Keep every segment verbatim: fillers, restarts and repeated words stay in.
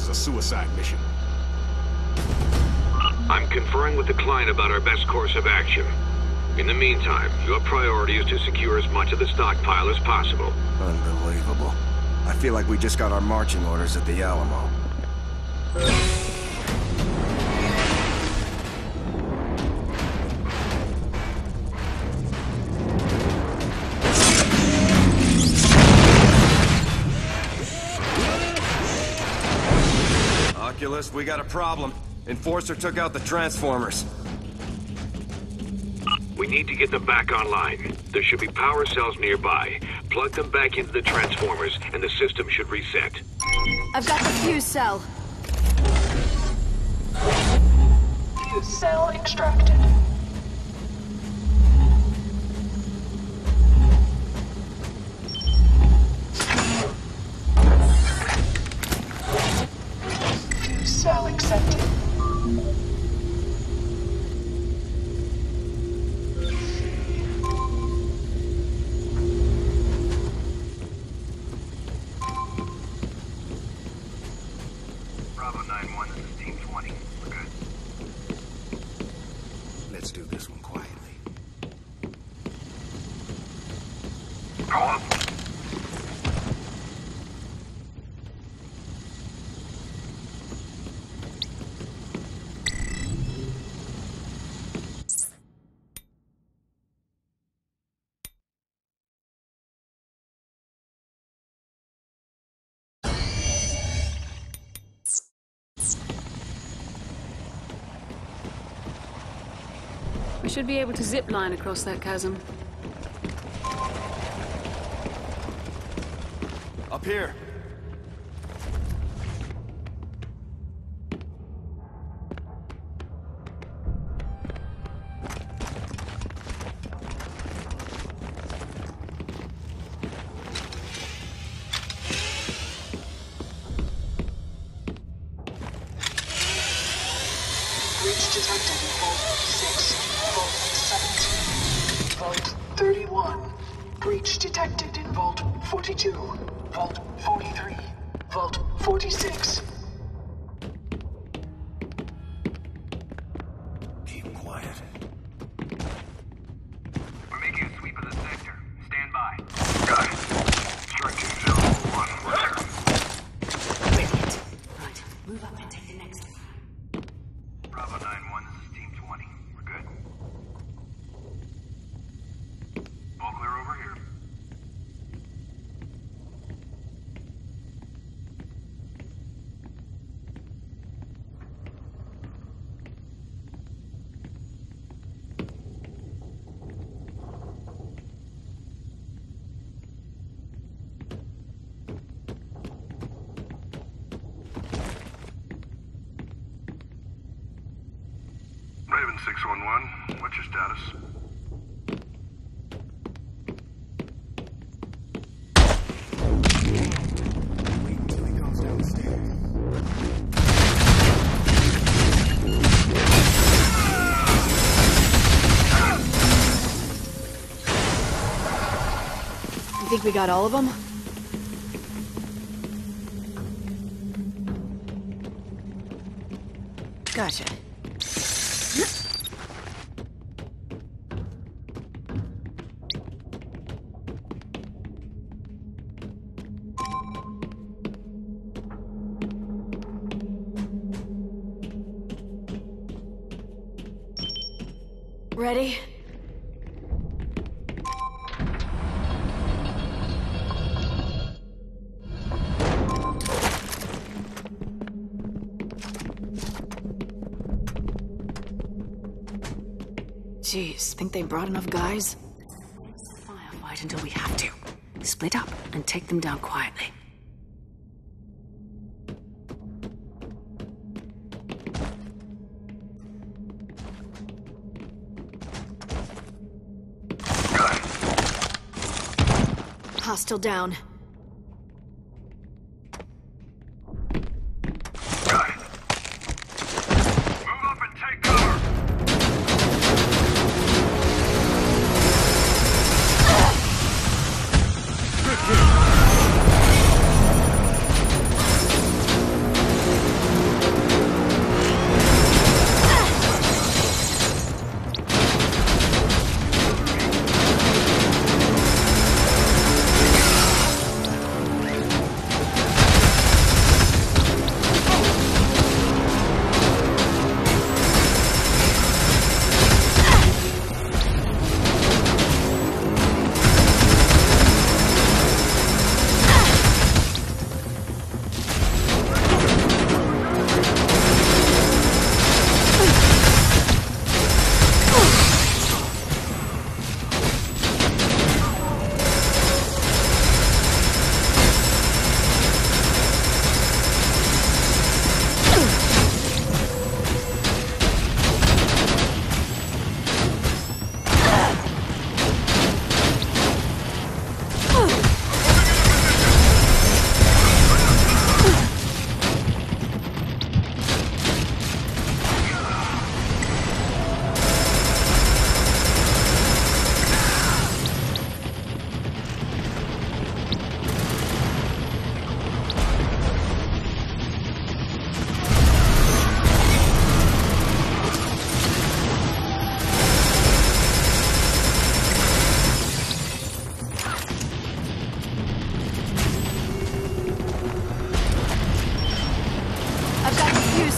a suicide mission. I'm conferring with the client about our best course of action. In the meantime, your priority is to secure as much of the stockpile as possible. Unbelievable. I feel like we just got our marching orders at the Alamo. Oculus, we got a problem. Enforcer took out the transformers. We need to get them back online. There should be power cells nearby. Plug them back into the transformers, and the system should reset. I've got the fuse cell. Fuse cell extracted. Fuse cell accepted. Let's do this one quietly. We should be able to zip line across that chasm. Up here. Breach detected in Vault six, Vault seventeen, Vault thirty-one. Breach detected in Vault forty-two, Vault forty-three, Vault forty-six. Keep quiet. We're making a sweep of the sector. Stand by. Got it. Strike to zero one. Roger. Brilliant. Right, move up and take the next one. Bravo nine one, this is Team twenty. We're good. All clear over here. Raven six one one, what's your status? Wait until he comes down the stairs. You think we got all of them? Gotcha. Ready? Jeez, think they brought enough guys? Firefight until we have to. Split up and take them down quietly. Hostile down. Got it. Move up and take cover. Good kill.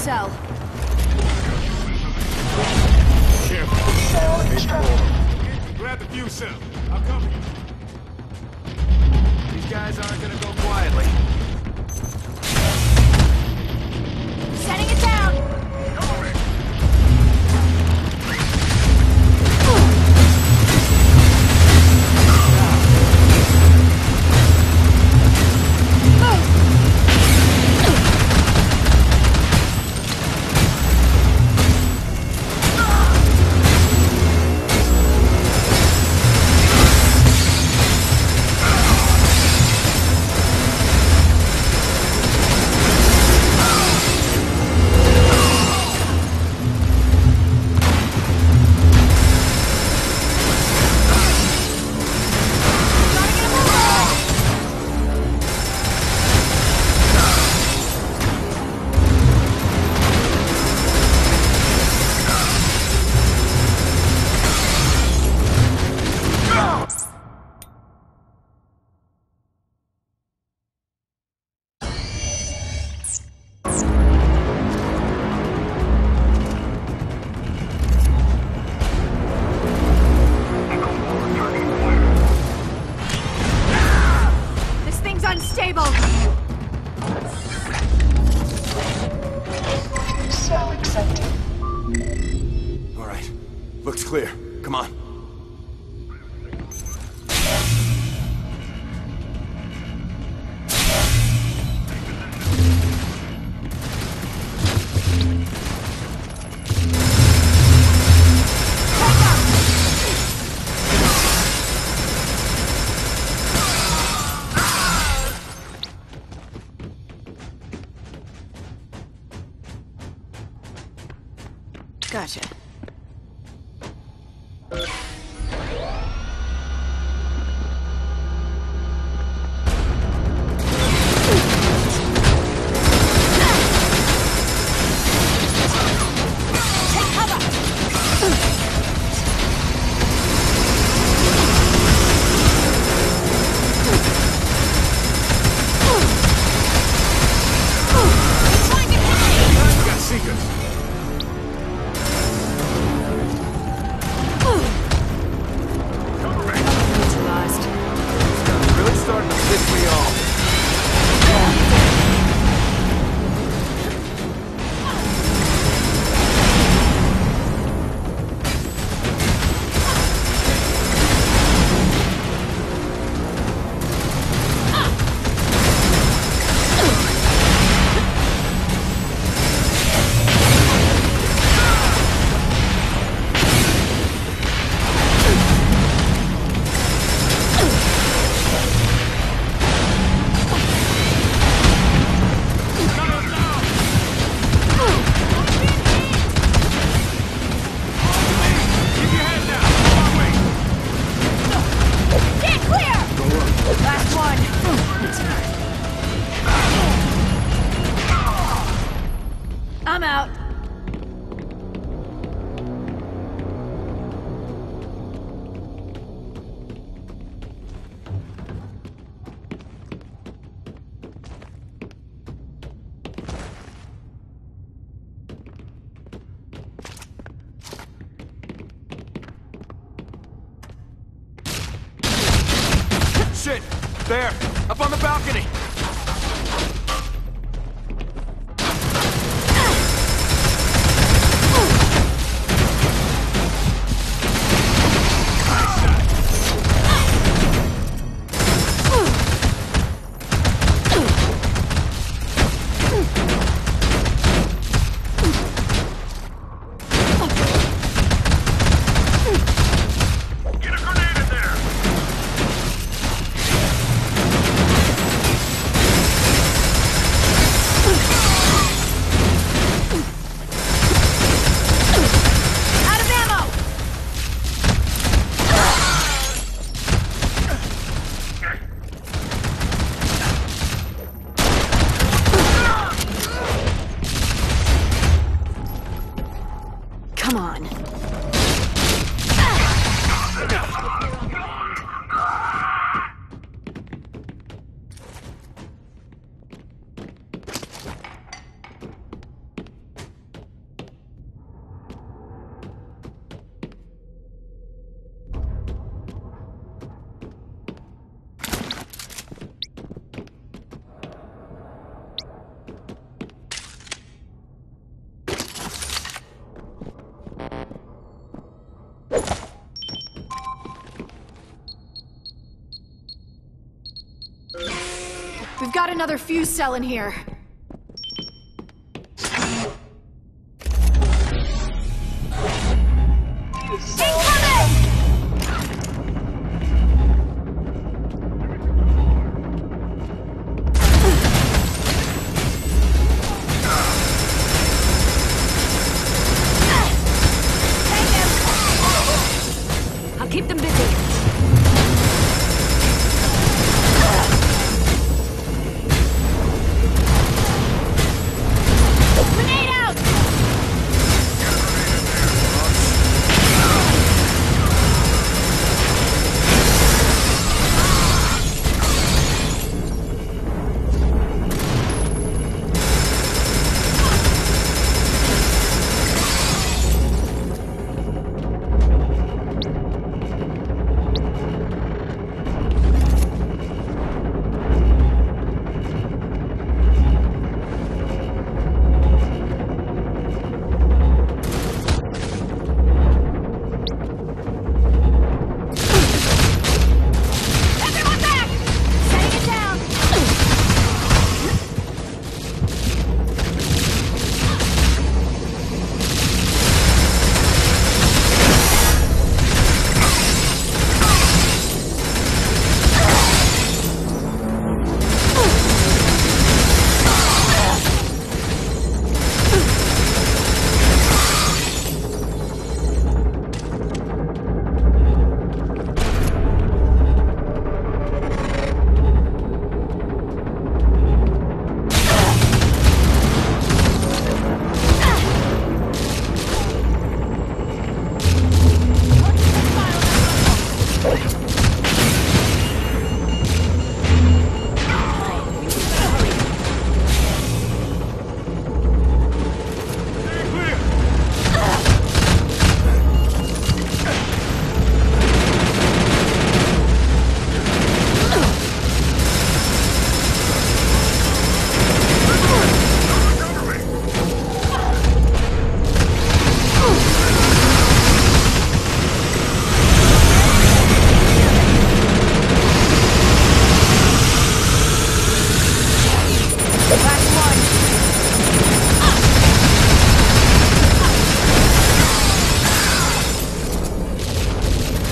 cell. Careful. Cell extracted. Grab the fuse cell. I'll cover you. These guys aren't gonna go quietly. Setting it down! Unstable! Cell accepted. All right. Looks clear. Come on. Gotcha. I'm out. Shit! There! Up on the balcony! Come on. got another fuse cell in here.